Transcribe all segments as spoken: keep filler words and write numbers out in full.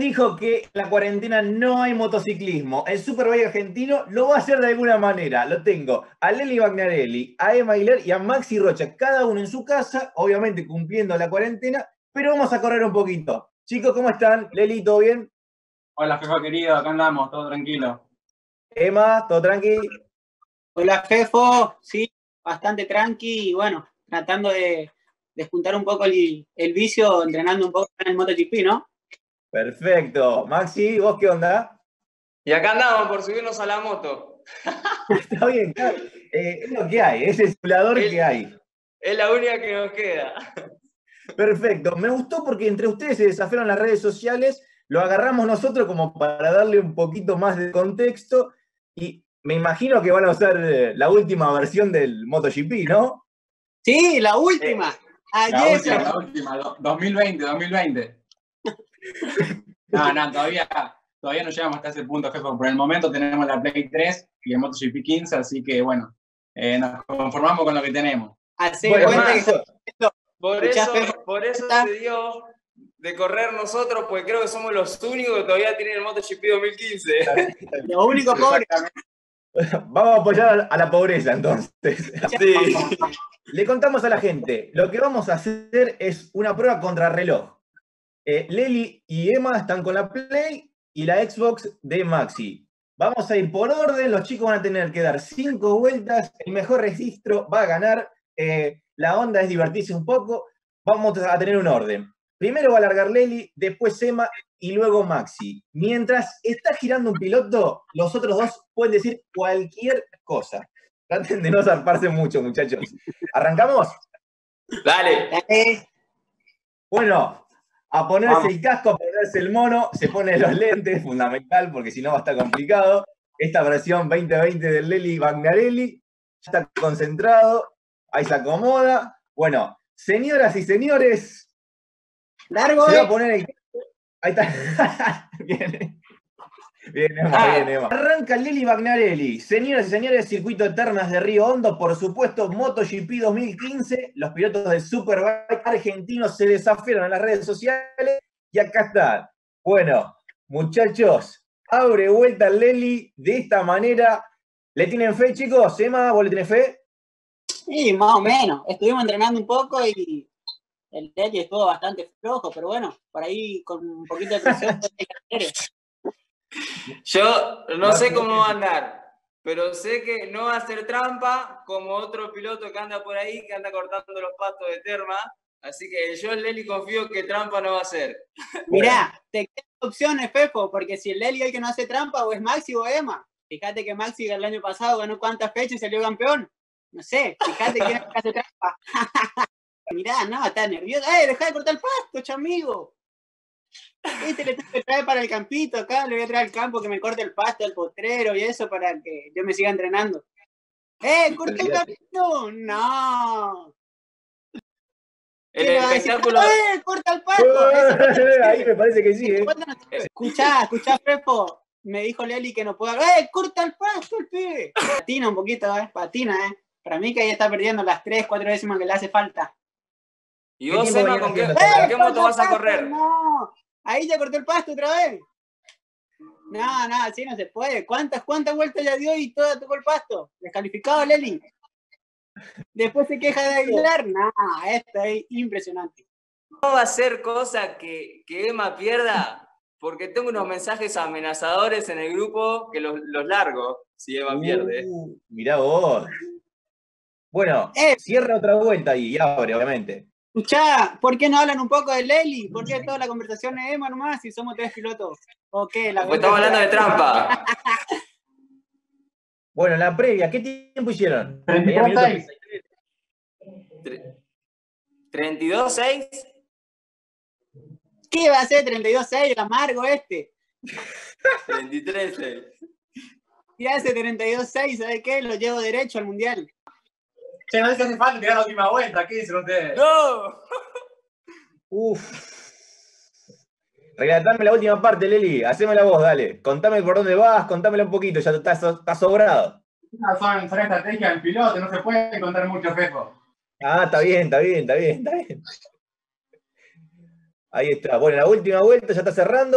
dijo que en la cuarentena no hay motociclismo. El Superbike argentino lo va a hacer de alguna manera. Lo tengo a Lely Bagnarelli, a Emma Aguilar y a Maxi Rocha, cada uno en su casa, obviamente cumpliendo la cuarentena, pero vamos a correr un poquito. Chicos, ¿cómo están? Lely, ¿todo bien? Hola, Fefo querido, acá andamos, todo tranquilo. Emma, ¿todo tranqui? Hola, Fefo, sí, bastante tranqui y bueno, tratando de despuntar un poco el, el vicio, entrenando un poco en el MotoGP, ¿no? Perfecto. Maxi, ¿vos qué onda? Y acá andamos por subirnos a la moto. Está bien, claro. Eh, es lo que hay, es el simulador el, que hay. Es la única que nos queda. Perfecto. Me gustó porque entre ustedes se desafiaron las redes sociales, lo agarramos nosotros como para darle un poquito más de contexto y me imagino que van a usar la última versión del MotoGP, ¿no? Sí, la última. Eh, Ayer. La última, la última, dos mil veinte, dos mil veinte. No, no, todavía, todavía no llegamos hasta ese punto, Fefo. Por el momento tenemos la Play tres y el MotoGP quince, así que bueno, eh, nos conformamos con lo que tenemos. Así Bueno, cuenta más, que por eso, por eso se dio de correr nosotros, porque creo que somos los únicos que todavía tienen el MotoGP dos mil quince. Los únicos pobres. Vamos a apoyar a la pobreza, entonces. Sí. Le contamos a la gente, lo que vamos a hacer es una prueba contrarreloj. Eh, Lely y Emma están con la Play y la Xbox de Maxi. Vamos a ir por orden, los chicos van a tener que dar cinco vueltas, el mejor registro va a ganar, eh, la onda es divertirse un poco, vamos a tener un orden. Primero va a largar Lely, después Emma y luego Maxi. Mientras está girando un piloto, los otros dos pueden decir cualquier cosa. Traten de no zarparse mucho, muchachos. ¿Arrancamos? Dale. Eh, Bueno, a ponerse Vamos. el casco, a ponerse el mono, se pone los lentes, fundamental, porque si no va a estar complicado. Esta versión veinte veinte del Lely Bagnarelli, ya está concentrado, ahí se acomoda. Bueno, señoras y señores, largo, se va eh. a poner el casco. Ahí está. Bien. Bien, Emma, bien, Emma. Arranca Lely Bagnarelli. Señoras y señores, Circuito de Termas de Río Hondo, por supuesto, MotoGP dos mil quince. Los pilotos del Superbike argentinos se desafiaron en las redes sociales y acá están. Bueno, muchachos, abre vuelta Lely de esta manera. ¿Le tienen fe, chicos? Emma, ¿vos le tenés fe? Sí, más o menos. Estuvimos entrenando un poco y el Lely estuvo bastante flojo, pero bueno, por ahí con un poquito de presión. Yo no sé cómo va a andar, pero sé que no va a hacer trampa como otro piloto que anda por ahí, que anda cortando los pastos de Terma. Así que yo en Lely confío que trampa no va a hacer. Mirá, te quedan opciones, Fefo, porque si el Lely es el que no hace trampa, o es Maxi o Emma. Fíjate que Maxi el año pasado ganó cuántas fechas y salió campeón. No sé, fíjate quién es el que hace trampa. Mirá, no, está nervioso. ¡Eh, dejá de cortar el pasto, chamigo! Este le tengo que traer para el campito acá, le voy a traer al campo que me corte el pasto, el potrero y eso para que yo me siga entrenando. ¡Eh, corta el campito! ¡No! El espectáculo. ¡Eh, corta el pasto! Eso, Ahí me parece que sí, ¿eh? Escuchá, escuchá, Pepo. Me dijo Lely que no puedo. ¡Eh, corta el pasto, el pibe! Patina un poquito, ¿eh? Patina, ¿eh? Para mí que ahí está perdiendo las tres, cuatro décimas que le hace falta. ¿Y vos, Emma, con qué, ¿con qué moto vas a correr? No, ahí ya cortó el pasto otra vez. No, no, así no se puede. ¿Cuántas, cuántas vueltas ya dio y toda tocó el pasto? Descalificado, Lely. Después se queja de Aguilar. No, esto es impresionante. No va a ser cosa que, que Emma pierda, porque tengo unos mensajes amenazadores en el grupo que los, los largo si Emma pierde. Uh, mirá vos. Bueno, Eh, cierra otra vuelta y abre, obviamente. Escuchá, ¿por qué no hablan un poco de Lely? ¿Por qué toda la conversación es Emma nomás si somos tres pilotos? ¿O qué? La pues estamos hablando de trampa. Bueno, la previa, ¿qué tiempo hicieron? treinta y seis. ¿treinta y dos seis? ¿Qué va a ser treinta y dos seis, el amargo este? treinta y tres seis. Si hace treinta y dos seis, ¿sabes qué? Lo llevo derecho al mundial. Che, no dice hace falta tirar la última vuelta, ¿qué dicen ustedes? ¡No! Uf. Relatame la última parte, Lely. Hacémela vos, dale. Contame por dónde vas, contámela un poquito, ya estás, estás sobrado. No, son, son estrategias del piloto, no se puede contar mucho, Fefo. Ah, está bien, está bien, está bien, está bien. Ahí está. Bueno, la última vuelta ya está cerrando.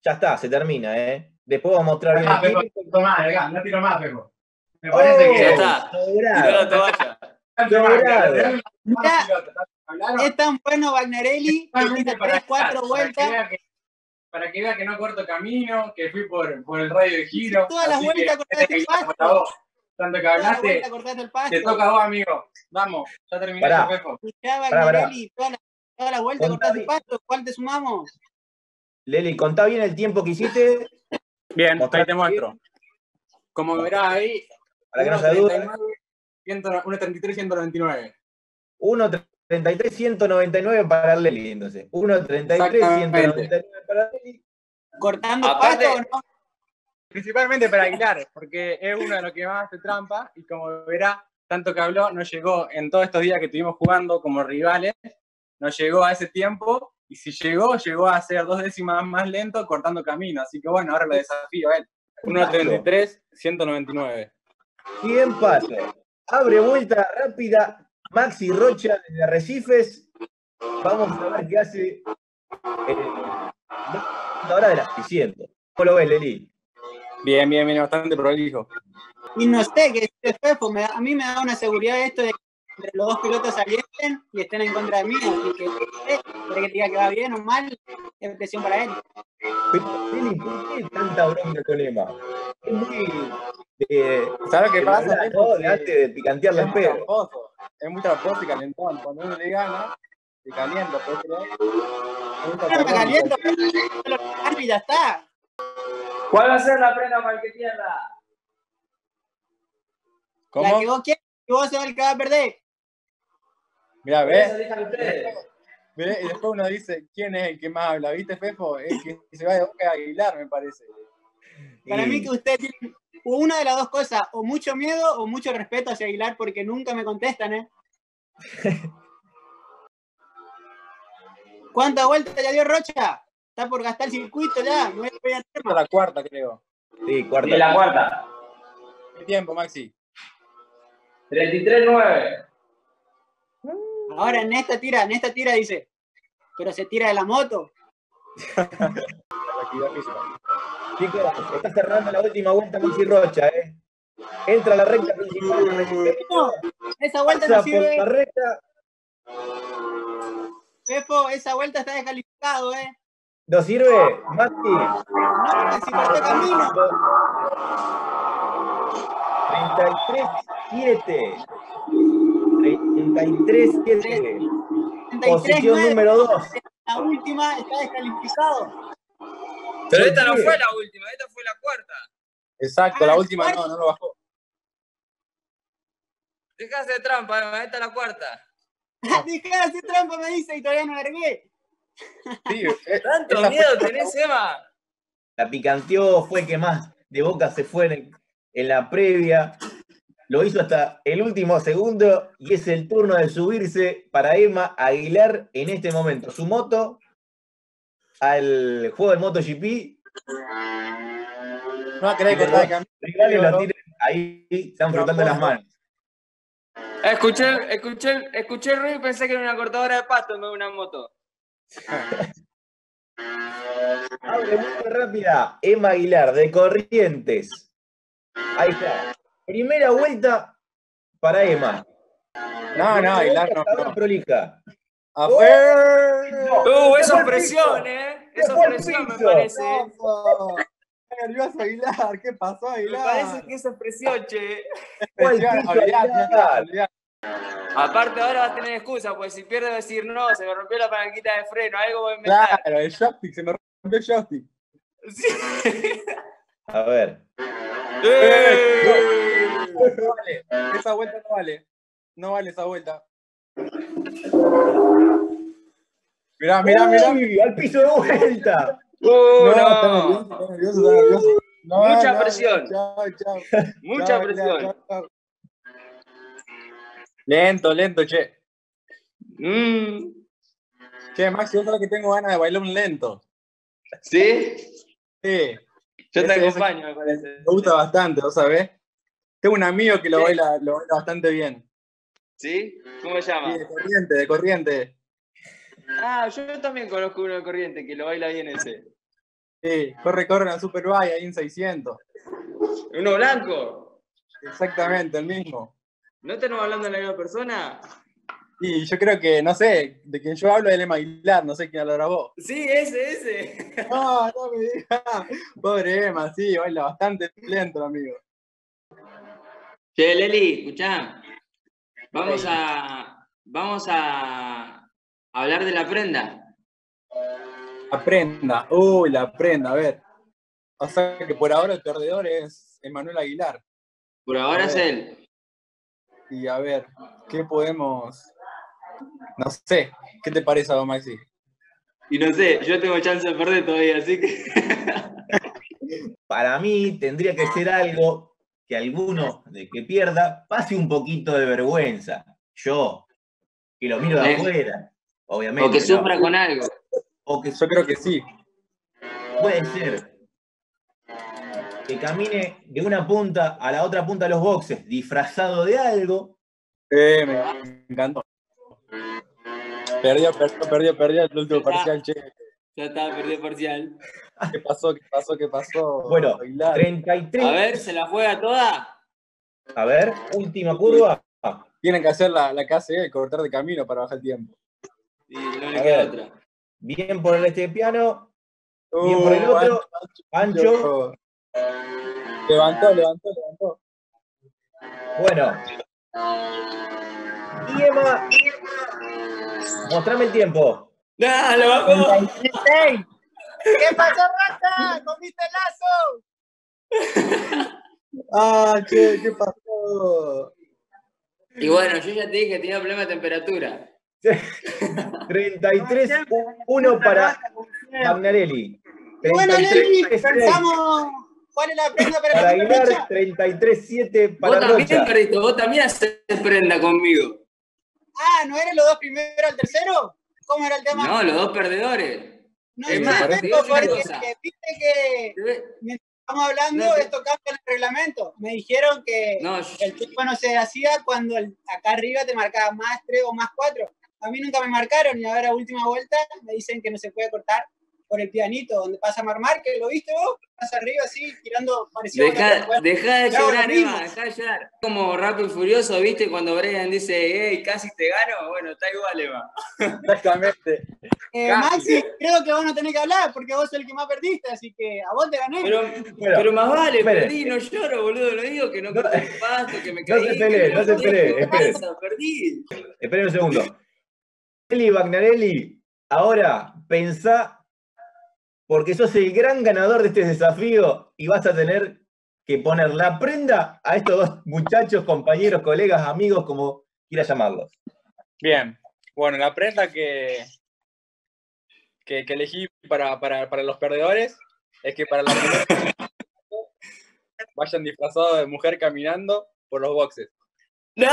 Ya está, se termina, ¿eh? Después vamos a mostrar bien Ah, el Pepo, tiempo. no tiro más, acá, no tiro más, Pepo. Me parece ¡Oh! que... Ya está. Sobrado. Tiró la toalla. Tanto más, Sobrado. le- le- le- Mirá, piloto, tanto que hablaron. es tan bueno Wagnerelli que Solamente tira para tres, cuatro para que vueltas. vea que- Para que vea que no corto camino, que fui por, por el radio de giro. Todas las así vueltas que, cortaste el que guiar por pasto. la voz. Tanto que Todas las hablaste, vueltas cortaste el pasto. te toca a vos, amigo. Vamos, ya terminé Pará. yo, Pepo. Escuchá, Pará, pará. Wagnerelli, todas las todas las vueltas Contá cortaste el bien. pasto. ¿Cuál te sumamos? Leli, contá bien el tiempo que hiciste. Bien, Mostrate ahí te muestro. Como verás ahí, Para que no uno haya duda. treinta y nueve, uno treinta y tres, ciento noventa y nueve. uno treinta y tres, ciento noventa y nueve para Leli, entonces. uno treinta y tres, ciento noventa y nueve para Leli. ¿Cortando Aparte- pasto o no? Principalmente para Aguilar, porque es uno de los que más hace trampa y como verá, tanto que habló, no llegó en todos estos días que estuvimos jugando como rivales, no llegó a ese tiempo y si llegó, llegó a ser dos décimas más lento cortando camino. Así que bueno, ahora lo desafío a él. uno treinta y tres, ciento noventa y nueve. cien pasos. Abre vuelta rápida. Maxi Rocha desde Arrecifes. Vamos a ver qué hace eh, ahora de las seiscientos. ¿Cómo lo ves, Leli? Bien, bien, bien, bastante prolijo. Y no sé, que este Fefo, me da- a mí me da una seguridad esto de que entre los dos pilotos alienten y estén en contra de mí. Así que, eh, quiere que te diga que va bien o mal, es presión para él. Pero, Leli, ¿por qué tanta bronca con Emma? Es muy. Eh, ¿Sabes lo que de pasa? verdad, Pepo? ¿no? Que De antes de picantearle es el muy pedo. tramposo, es muy tramposo y calentón. Cuando uno le gana, se calienta, ¿puedes creer? Es muy Yo no me caliento, tramposo. pero lo gano y ya está. ¿Cuál va a ser la prenda para el que pierda? ¿Cómo? La que vos quieras y vos sos el que va a perder. Mira, Por eso ve, elijan ustedes. ve, y después uno dice, ¿quién es el que más habla? ¿Viste, Fefo? El que se va de boca a Aguilar, me parece. Para Y- mí que ustedes tienen una de las dos cosas, o mucho miedo o mucho respeto hacia Aguilar, porque nunca me contestan, ¿eh? ¿Cuántas vueltas ya dio Rocha? Está por gastar el circuito ya. No voy a pedir a Esta es Terma. la cuarta, creo. Sí, cuarta. Y la cuarta. ¿Qué tiempo, Maxi? treinta y tres nueve. Ahora en esta tira, en esta tira dice, pero se tira de la moto. La actividad física. Chicos, está cerrando la última vuelta Maxi Rocha, ¿eh? Entra a la recta principal. No, esa vuelta Pasa no por la sirve. recta. Fefo, esa vuelta está descalificado, ¿eh? ¿No sirve? Maxi. No, porque si cortó camino. treinta y tres siete. treinta y tres siete. treinta y tres Posición nueve. número dos. La última está descalificado. Pero ¿Por esta no qué? fue la última, esta fue la cuarta. Exacto, Ah, la última cuarta. no, no lo bajó. Dejase de trampa, Emma, esta es la cuarta. Dejá de hacer trampa, me dice, y todavía no largué. Sí, eh, ¿Tanto esa miedo fue- tenés, Emma? La picanteó, fue el que más de Boca se fue en, el- en la previa. Lo hizo hasta el último segundo y es el turno de subirse para Emma Aguilar en este momento. Su moto al juego del MotoGP. No va a querer cortar el camino. Rivales lo tienen ahí, están frotando las manos. Escuché, escuché, escuché el ruido y pensé que era una cortadora de pasto en vez de una moto. Abre muy rápida. Emma Aguilar de Corrientes. Ahí está. Primera vuelta para Emma. No, no, Aguilar no. Hasta ahora no. prolija. ¡Afuera! Uh, Se eso fue es al presión, piso. ¿eh? Se Eso fue es al presión, me piso. parece. Está nervioso Aguilar, ¿qué pasó Me Aguilar? parece que eso es presión, che. Fue al Presión, piso, olvidate, Aguilar. olvidate. Aparte ahora vas a tener excusa, pues si pierde va a decir no, se me rompió la palanquita de freno, algo voy a inventar. Claro, el joystick, se me rompió el joystick. Sí. A ver. ¡Eh! No vale, esa vuelta no vale. No vale esa vuelta. Mirá, mirá, mirá. Uy, al piso de vuelta. ¡Uh, No, está no! nervioso, está nervioso, está nervioso. No, Mucha no, presión. no, chao, chao. Mucha Chao, presión. chao, chao. Lento, lento, che. Mm. Che, Maxi, vos sabés que tengo ganas de bailar un lento. ¿Sí? Sí. Yo te Ese- ese- acompaño, me parece. Me gusta bastante, ¿vos sabés? Tengo un amigo que lo Sí. baila, lo baila bastante bien. ¿Sí? ¿Cómo se Sí, llama? de corriente, de corriente. Ah, yo también conozco uno de Corriente que lo baila bien ese. Sí, corre, corre en la Superbike ahí en seiscientos. ¿Uno blanco? Exactamente, el mismo. ¿No estamos hablando de la misma persona? Y yo creo que, no sé, de quien yo hablo es Emma Aguilar, no sé quién lo grabó. Sí, ese, ese. No, no me digas. Pobre Emma, sí, baila bastante lento, amigo. Che, Leli, escuchá. Vamos a, vamos a hablar de la prenda. La prenda, uy, la prenda, a ver. O sea que por ahora el perdedor es Emanuel Aguilar. Por ahora es él. Y a ver, ¿qué podemos...? No sé, ¿qué te parece a vos, Maxi? Y no sé, yo tengo chance de perder todavía, así que... Para mí tendría que ser algo que alguno de que pierda pase un poquito de vergüenza. Yo, que lo miro de ¿Eh? afuera, obviamente. O que ¿no? sufra con algo. O que Yo creo que sí. puede ser que camine de una punta a la otra punta de los boxes disfrazado de algo. Eh, me encantó. Perdió, perdió, perdió, perdió el último Ya está. parcial, che. Ya está, perdió parcial. ¿Qué pasó? ¿Qué pasó? ¿Qué pasó? Bueno, Aguilar. treinta y tres. A ver, ¿se la juega toda? A ver, última curva. Tienen que hacer la, la que hace él, cortar de camino para bajar el tiempo. Sí, no A le queda ver. otra. Bien por este piano, bien por el Uh, otro. Ancho. Levantó, levantó, levantó. Bueno. Y Emma, mostrame el tiempo. ¡No, lo bajó! ¿Qué pasó, Rata? ¿Comiste el lazo? Ah, che, ¿qué pasó? Y bueno, yo ya te dije que tenía problema de temperatura. treinta y tres uno para Magnarelli. Y bueno, Leli, treinta y tres seis pensamos cuál es la prenda para para la siguiente Aguilar, fecha. treinta y tres siete Vos para también Rocha. perdiste, vos también haces prenda conmigo. Ah, ¿no eran los dos primeros al tercero? ¿Cómo era el tema? No, los dos perdedores. No es sé, más, te Pepo, digo una porque cosa. que viste que mientras estamos hablando, No, te- esto cambia en el reglamento. Me dijeron que No, yo- el tiempo no se hacía cuando el- acá arriba te marcaba más tres o más cuatro. A mí nunca me marcaron y ahora a última vuelta me dicen que no se puede cortar por el pianito, donde pasa Marmar, que lo viste vos, pasa arriba así, tirando parecido a Deja, la deja de Yo hago llorar, lo mismo. Emma, deja de llorar. Como Rápido y Furioso, ¿viste? Cuando Brian dice, hey, casi te gano. Bueno, está igual, Emma. Exactamente. Eh, Casi. Maxi, creo que vos no tenés que hablar porque vos sos el que más perdiste, así que a vos te gané. Pero, Bueno, pero más vale, espere. perdí, no lloro, boludo. No digo que no No- corté el pasto, que me no caí. se pelee, que no se levanté, pelee, que espere. pasa, Perdí. Esperen un segundo. Eli Magnarelli, ahora pensá, porque sos el gran ganador de este desafío y vas a tener que poner la prenda a estos dos muchachos, compañeros, colegas, amigos, como quieras llamarlos. Bien. Bueno, la prenda que, que, que elegí para, para, para los perdedores es que para la primera vayan disfrazados de mujer caminando por los boxes. ¡No!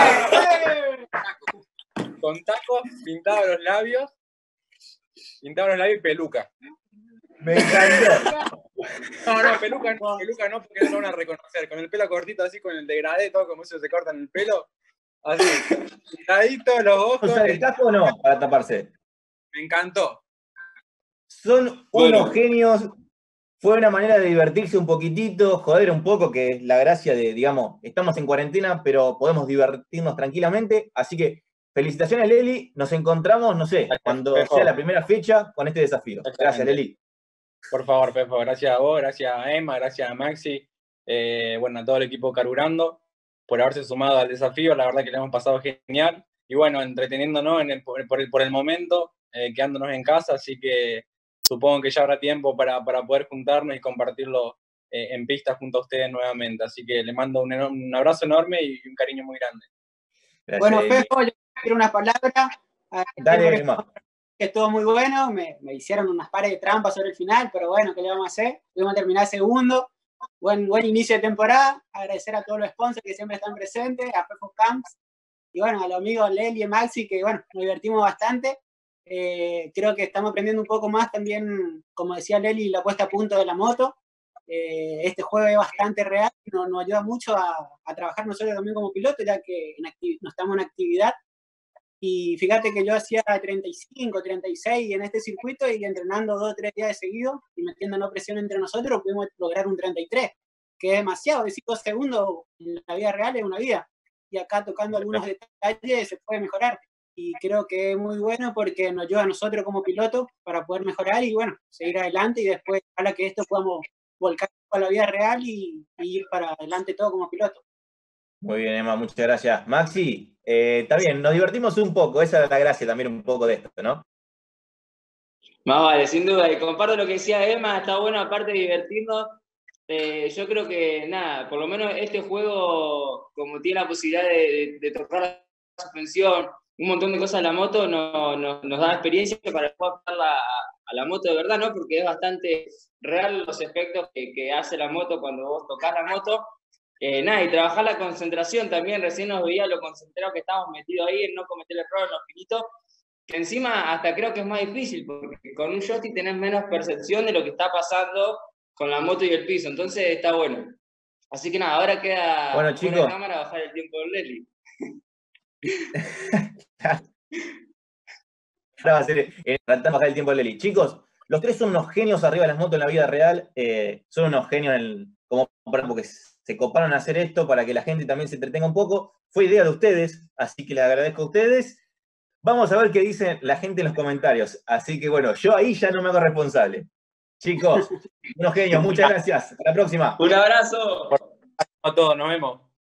Con tacos, pintados los labios, pintados los labios y peluca. Me encantó. No, no, peluca no, peluca no, porque no lo van a reconocer. Con el pelo cortito, así con el degradé, todo como ellos se cortan el pelo. Así, pintadito, los ojos. ¿Usar el casco o no para taparse? Me encantó. Son Bueno. unos genios. Fue una manera de divertirse un poquitito, joder un poco, que es la gracia de, digamos, estamos en cuarentena, pero podemos divertirnos tranquilamente. Así que, felicitaciones, Leli. Nos encontramos, no sé, cuando Pejo. sea la primera fecha con este desafío. Gracias, Exactamente. Leli. Por favor, Pepo, gracias a vos, gracias a Emma, gracias a Maxi, eh, bueno, a todo el equipo Carburando por haberse sumado al desafío. La verdad que le hemos pasado genial. Y bueno, entreteniéndonos en el, por, el, por el momento, eh, quedándonos en casa, así que supongo que ya habrá tiempo para, para poder juntarnos y compartirlo eh, en pista junto a ustedes nuevamente. Así que les mando un, enorme, un abrazo enorme y un cariño muy grande. Gracias, Bueno, Leli. Pepo, yo quiero unas palabras. Dale, Emma. Que estuvo muy bueno, me, me hicieron unas pares de trampas sobre el final, pero bueno, ¿qué le vamos a hacer? Vamos a terminar segundo. Buen, buen inicio de temporada. Agradecer a todos los sponsors que siempre están presentes, a Pepo Camps, y bueno, a los amigos Leli y Maxi, que bueno, nos divertimos bastante. Eh, creo que estamos aprendiendo un poco más también, como decía Leli, la puesta a punto de la moto. Eh, este juego es bastante real, nos, nos ayuda mucho a, a trabajar nosotros también como pilotos, ya que en acti- no estamos en actividad. Y fíjate que yo hacía treinta y cinco, treinta y seis en este circuito y entrenando dos o tres días de seguido y metiéndonos presión entre nosotros pudimos lograr un treinta y tres, que es demasiado, decir dos segundos en la vida real es una vida. Y acá tocando algunos detalles se puede mejorar. Y creo que es muy bueno porque nos ayuda a nosotros como pilotos para poder mejorar y bueno, seguir adelante y después ojalá que esto podamos volcar a la vida real y, y ir para adelante todo como piloto. Muy bien, Emma, muchas gracias. Maxi, eh, está bien, nos divertimos un poco, esa es la gracia también un poco de esto, ¿no? Más vale, sin duda, y comparto lo que decía Emma, está bueno aparte de divertirnos. Eh, yo creo que, nada, por lo menos este juego, como tiene la posibilidad de, de, de tocar la suspensión, un montón de cosas en la moto, no, no, nos da experiencia para poder aplicarla a, a la moto de verdad, ¿no? Porque es bastante real los efectos que, que hace la moto cuando vos tocas la moto. Eh, nada, y trabajar la concentración también, recién nos veía lo concentrado que estábamos metidos ahí en no cometer errores en los finitos, que encima hasta creo que es más difícil, porque con un joystick tenés menos percepción de lo que está pasando con la moto y el piso, entonces está bueno. Así que nada, ahora queda bueno, una chicos, cámara bajar el tiempo de Leli. Ahora va a ser eh, tratar de bajar el tiempo de Leli. Chicos, los tres son unos genios arriba de las motos en la vida real, eh, son unos genios en el, como porque se coparon a hacer esto para que la gente también se entretenga un poco. Fue idea de ustedes, así que les agradezco a ustedes. Vamos a ver qué dice la gente en los comentarios. Así que bueno, yo ahí ya no me hago responsable. Chicos, unos genios, muchas gracias. Hasta la próxima. Un abrazo. A todos, nos vemos.